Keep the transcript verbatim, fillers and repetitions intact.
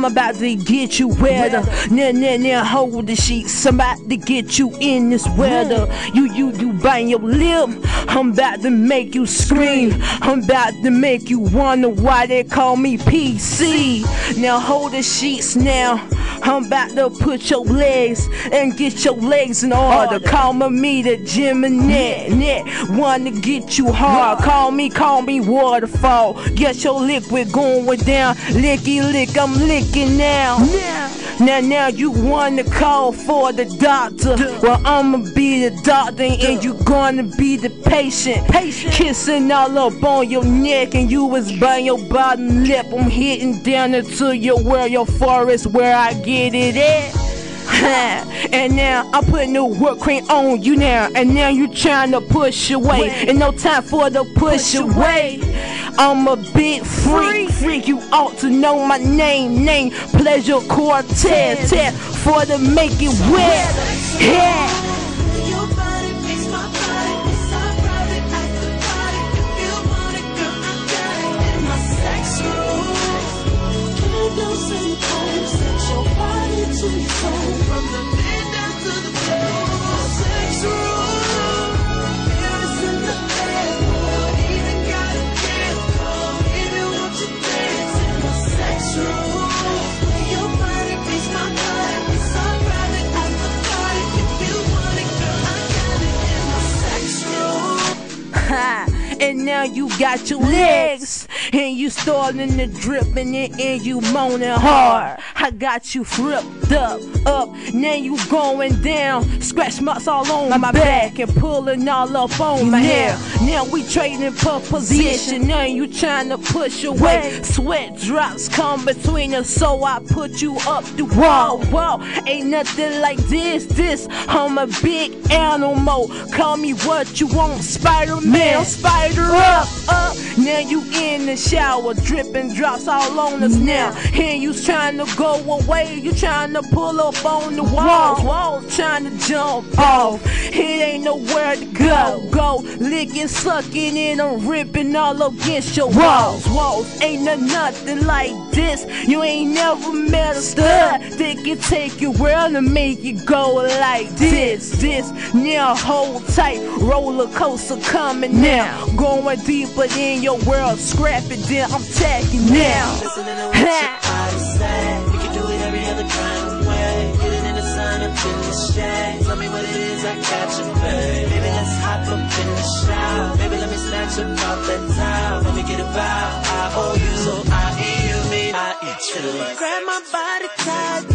I'm about to get you wetter. Now, now, now, hold the sheets. I'm about to get you in this weather. You, you, you bite your lip. I'm about to make you scream. I'm about to make you wonder why they call me P C. Now hold the sheets now. I'm about to put your legs and get your legs in order. Call me the Gemini. Net wanna get you hard. Call me, call me waterfall. Get your liquid going down. Licky lick, I'm licking now. Now, now you wanna call for the doctor. Well, I'ma be the doctor and you gonna be the patient. Kissing all up on your neck and you was by your bottom lip. I'm hitting down into your world, your forest where I get it at. And now I'm putting the work cream on you now. And now you trying to push away. And no time for the push away. I'm a big freak, freak. You ought to know my name, name Pleasure Cortez, for the make it wet. Yeah. And now you got your legs, and you starting to dripping it, and you moaning hard. I got you flipped up, up. Now you going down. Scratch marks all on my back and pulling all up on my hair. Now we trading for position. Now you trying to push away. Sweat drops come between us, so I put you up the wall. Whoa, ain't nothing like this. This I'm a big animal. Call me what you want, Spider-Man. Spider up, up. Now you in the shower, dripping drops all on us now. And you trying to go away, you trying to pull up on the walls, walls trying to jump off. It ain't nowhere to go, go licking, sucking, and I'm ripping all against your walls, walls. Ain't nothing like this. You ain't never met a stud that can take your world and make it go like this. This now hold tight, roller coaster coming now. Going deeper in your world, scrap it, then I'm tagging now. Listening to what your body say. We can do it every other kind of way. Get it in the sun, up in the shade. Tell me what it is, I got you, babe. Baby, let's hop up in the shower. Baby, let me snatch up off that towel. Let me get a bow. I owe you, so I eat you, me, I eat you. Grab my body tight.